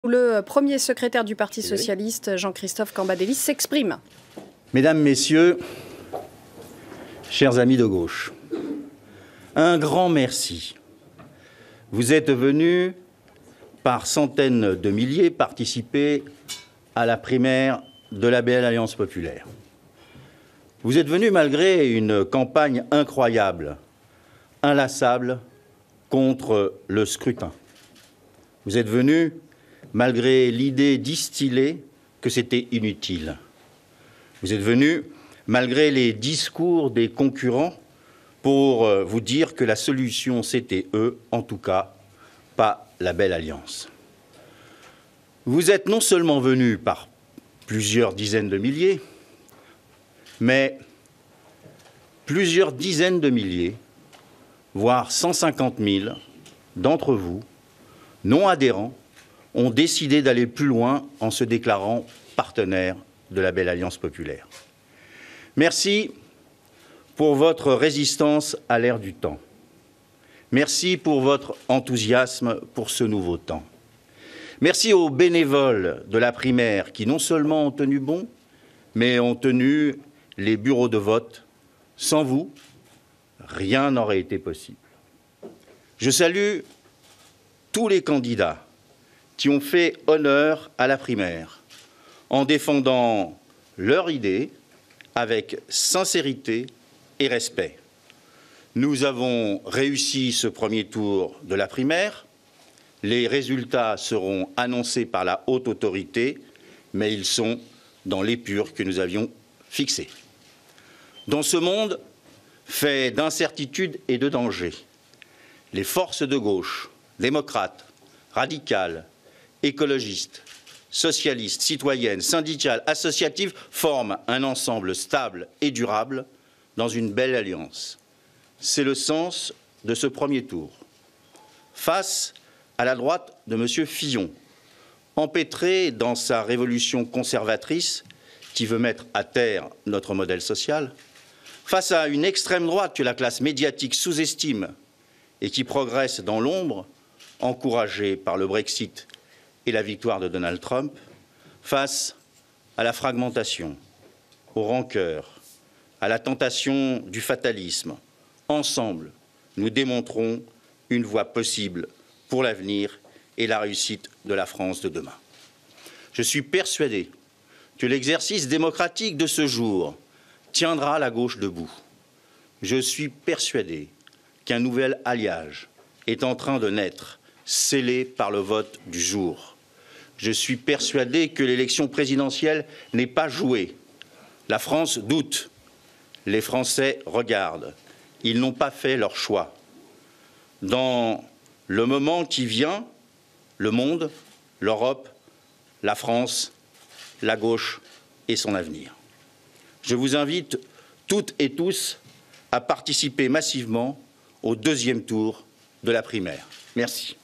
Le premier secrétaire du Parti socialiste, Jean-Christophe Cambadélis, s'exprime. Mesdames, Messieurs, chers amis de gauche, un grand merci. Vous êtes venus par centaines de milliers participer à la primaire de la Belle Alliance populaire. Vous êtes venus malgré une campagne incroyable, inlassable contre le scrutin. Vous êtes venus malgré l'idée distillée que c'était inutile. Vous êtes venus malgré les discours des concurrents pour vous dire que la solution, c'était eux, en tout cas, pas la Belle Alliance. Vous êtes non seulement venus par plusieurs dizaines de milliers, mais plusieurs dizaines de milliers, voire 150 000 d'entre vous, non adhérents, ont décidé d'aller plus loin en se déclarant partenaires de la Belle Alliance populaire. Merci pour votre résistance à l'ère du temps. Merci pour votre enthousiasme pour ce nouveau temps. Merci aux bénévoles de la primaire qui non seulement ont tenu bon, mais ont tenu les bureaux de vote. Sans vous, rien n'aurait été possible. Je salue tous les candidats qui ont fait honneur à la primaire en défendant leur idée avec sincérité et respect. Nous avons réussi ce premier tour de la primaire. Les résultats seront annoncés par la haute autorité, mais ils sont dans l'épure que nous avions fixée. Dans ce monde fait d'incertitudes et de dangers, les forces de gauche, démocrates, radicales, écologistes, socialistes, citoyennes, syndicales, associatives forment un ensemble stable et durable dans une belle alliance. C'est le sens de ce premier tour. Face à la droite de M. Fillon, empêtré dans sa révolution conservatrice qui veut mettre à terre notre modèle social, face à une extrême droite que la classe médiatique sous-estime et qui progresse dans l'ombre, encouragée par le Brexit et la victoire de Donald Trump, face à la fragmentation, aux rancœurs, à la tentation du fatalisme, ensemble, nous démontrons une voie possible pour l'avenir et la réussite de la France de demain. Je suis persuadé que l'exercice démocratique de ce jour tiendra la gauche debout. Je suis persuadé qu'un nouvel alliage est en train de naître, scellé par le vote du jour. Je suis persuadé que l'élection présidentielle n'est pas jouée. La France doute. Les Français regardent. Ils n'ont pas fait leur choix. Dans le moment qui vient, le monde, l'Europe, la France, la gauche et son avenir. Je vous invite toutes et tous à participer massivement au deuxième tour de la primaire. Merci.